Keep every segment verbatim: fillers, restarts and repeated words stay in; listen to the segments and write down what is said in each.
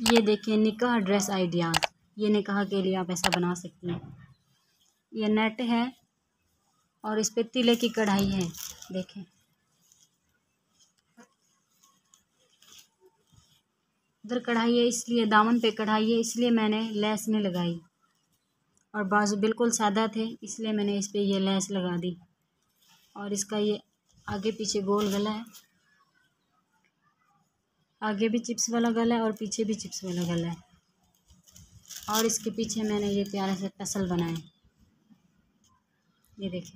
ये देखिए निकाह ड्रेस आइडियाज़, ये निकाह के लिए आप ऐसा बना सकती हैं। ये नेट है और इस पे तिले की कढ़ाई है। देखें उधर कढ़ाई है, इसलिए दामन पे कढ़ाई है, इसलिए मैंने लेस नहीं लगाई। और बाजू बिल्कुल सादा थे, इसलिए मैंने इस पे ये लेस लगा दी। और इसका ये आगे पीछे गोल गला है, आगे भी चिप्स वाला गला है और पीछे भी चिप्स वाला गला है। और इसके पीछे मैंने ये प्यारे से टसल बनाए, ये देखें।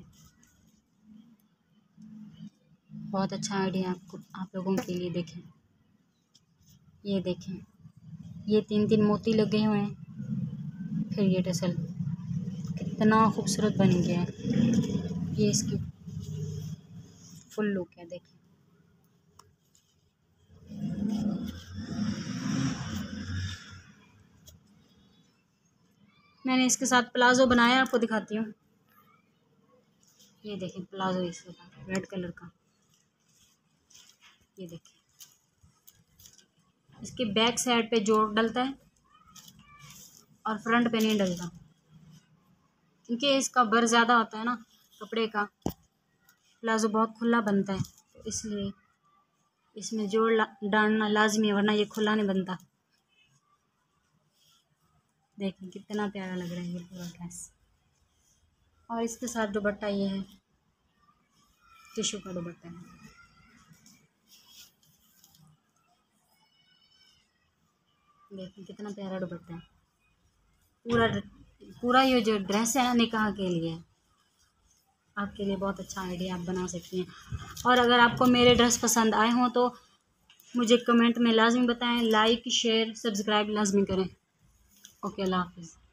बहुत अच्छा आइडिया आपको आप लोगों के लिए। देखें ये देखें, ये तीन तीन मोती लगे हुए हैं, फिर ये टसल कितना खूबसूरत बन गया है। ये इसकी फुल लुक है। देखें मैंने इसके साथ प्लाजो बनाया, आपको दिखाती हूँ। ये देखें प्लाजो इसके साथ रेड कलर का, ये देखें। इसके बैक साइड पे जोड़ डलता है और फ्रंट पे नहीं डलता, क्योंकि इसका बर ज़्यादा होता है ना कपड़े का। प्लाजो बहुत खुला बनता है, तो इसलिए इसमें जोड़ डालना लाजमी है, वरना ये खुला नहीं बनता। देखें कितना प्यारा लग रहा है ये पूरा ड्रेस। और इसके साथ दुपट्टा ये है, टिश्यू का दुपट्टा है। देखें कितना प्यारा दुपट्टा है। पूरा पूरा ये जो ड्रेस है ना निकाह के लिए, आपके लिए बहुत अच्छा आइडिया, आप बना सकती हैं। और अगर आपको मेरे ड्रेस पसंद आए हों तो मुझे कमेंट में लाजमी बताएं, लाइक शेयर सब्सक्राइब लाजमी करें। ओके, अल्लाह हाफिज़।